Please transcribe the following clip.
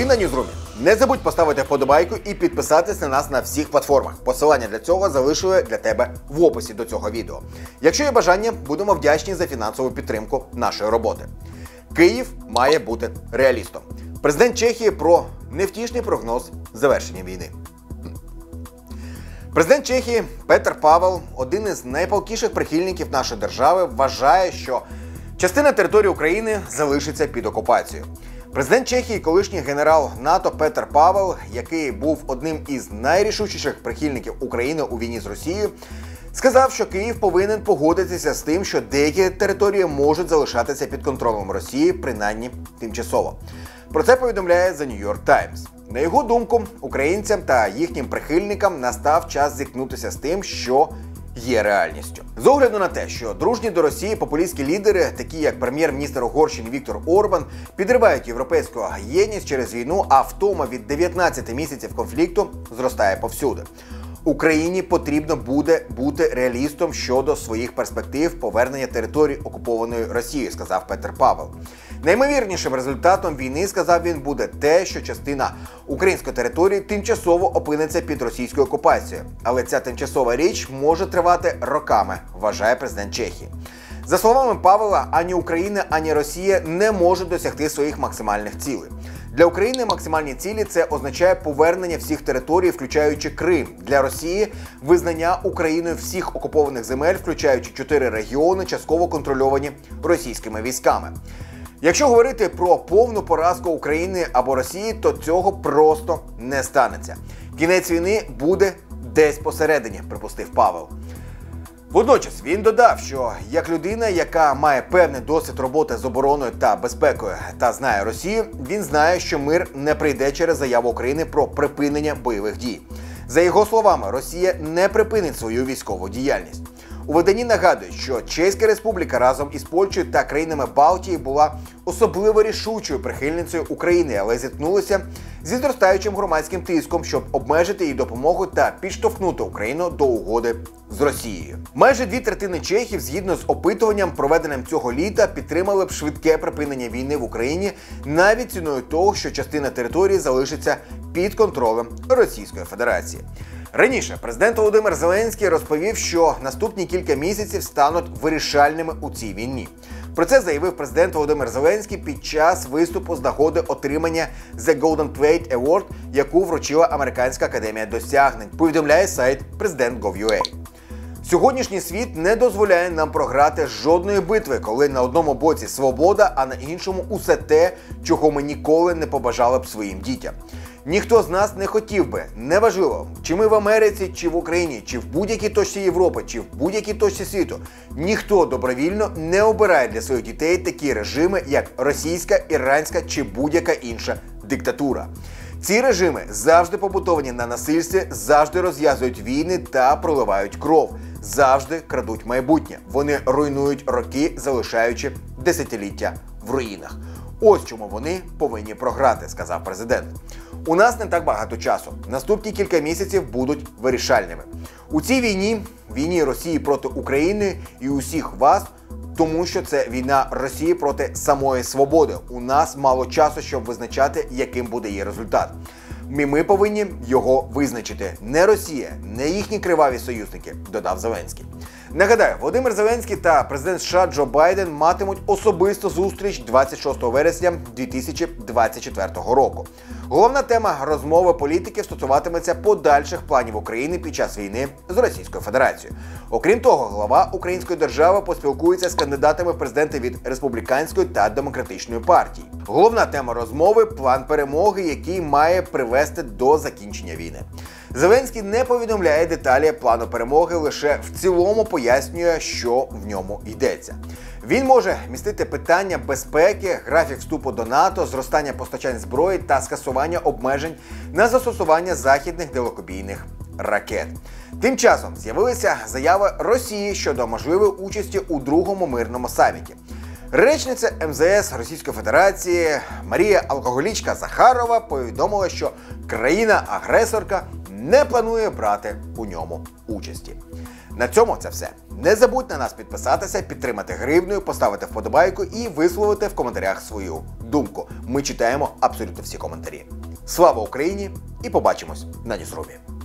на Ньюзрумі. Не забудь поставити вподобайку і підписатись на нас на всіх платформах. Посилання для цього залишую для тебе в описі до цього відео. Якщо є бажання, будемо вдячні за фінансову підтримку нашої роботи. Київ має бути реалістом. Президент Чехії про невтішний прогноз завершення війни. Президент Чехії Петр Павел, один із найпалкіших прихильників нашої держави, вважає, що частина території України залишиться під окупацією. Президент Чехії, колишній генерал НАТО Петр Павел, який був одним із найрішучіших прихильників України у війні з Росією, сказав, що Київ повинен погодитися з тим, що деякі території можуть залишатися під контролем Росії, принаймні тимчасово. Про це повідомляє The New York Times. На його думку, українцям та їхнім прихильникам настав час зіткнутися з тим, що є реальністю. З огляду на те, що дружні до Росії популістські лідери, такі як прем'єр-міністр Угорщини Віктор Орбан, підривають європейську єдність через війну, а втома від 19 місяців конфлікту зростає повсюди. Україні потрібно буде бути реалістом щодо своїх перспектив повернення територій окупованої Росією, сказав Петр Павел. Наймовірнішим результатом війни, сказав він, буде те, що частина української території тимчасово опиниться під російською окупацією. Але ця тимчасова річ може тривати роками, вважає президент Чехії. За словами Павела, ані Україна, ані Росія не можуть досягти своїх максимальних цілей. Для України максимальні цілі – це означає повернення всіх територій, включаючи Крим. Для Росії – визнання Україною всіх окупованих земель, включаючи 4 регіони, частково контрольовані російськими військами. Якщо говорити про повну поразку України або Росії, то цього просто не станеться. Кінець війни буде десь посередині, припустив Павел. Водночас він додав, що як людина, яка має певний досвід роботи з обороною та безпекою та знає Росію, він знає, що мир не прийде через заяву України про припинення бойових дій. За його словами, Росія не припинить свою військову діяльність. У виданні нагадують, що Чеська Республіка разом із Польщею та країнами Балтії була особливо рішучою прихильницею України, але зіткнулася зі зростаючим громадським тиском, щоб обмежити її допомогу та підштовхнути Україну до угоди з Росією. Майже 2/3 чехів, згідно з опитуванням, проведеним цього літа, підтримали б швидке припинення війни в Україні навіть ціною того, що частина території залишиться під контролем Російської Федерації. Раніше президент Володимир Зеленський розповів, що наступні кілька місяців стануть вирішальними у цій війні. Про це заявив президент Володимир Зеленський під час виступу з нагоди отримання The Golden Plate Award, яку вручила Американська академія досягнень, повідомляє сайт President.gov.ua. Сьогоднішній світ не дозволяє нам програти жодної битви, коли на одному боці свобода, а на іншому усе те, чого ми ніколи не побажали б своїм дітям. Ніхто з нас не хотів би, неважливо, чи ми в Америці, чи в Україні, чи в будь-якій точці Європи, чи в будь-якій точці світу, ніхто добровільно не обирає для своїх дітей такі режими, як російська, іранська чи будь-яка інша диктатура. Ці режими завжди побудовані на насильстві, завжди розв'язують війни та проливають кров, завжди крадуть майбутнє. Вони руйнують роки, залишаючи десятиліття в руїнах. Ось чому вони повинні програти, сказав президент. У нас не так багато часу. Наступні кілька місяців будуть вирішальними. У цій війні Росії проти України і усіх вас, тому що це війна Росії проти самої свободи. У нас мало часу, щоб визначати, яким буде її результат. Ми повинні його визначити. Не Росія, не їхні криваві союзники, додав Зеленський. Нагадаю, Володимир Зеленський та президент США Джо Байден матимуть особисту зустріч 26 вересня 2024 року. Головна тема розмови політиків стосуватиметься подальших планів України під час війни з Російською Федерацією. Окрім того, глава української держави поспілкується з кандидатами в президенти від Республіканської та Демократичної партій. Головна тема розмови – план перемоги, який має привести до закінчення війни. Зеленський не повідомляє деталі плану перемоги, лише в цілому пояснює, що в ньому йдеться. Він може містити питання безпеки, графік вступу до НАТО, зростання постачань зброї та скасування обмежень на застосування західних далекобійних ракет. Тим часом з'явилися заяви Росії щодо можливої участі у другому мирному саміті. Речниця МЗС Російської Федерації Марія Алкоголічка Захарова повідомила, що країна-агресорка не планує брати у ньому участі. На цьому це все. Не забудь на нас підписатися, підтримати гривнею, поставити вподобайку і висловити в коментарях свою думку. Ми читаємо абсолютно всі коментарі. Слава Україні і побачимось на Ньюзрумі.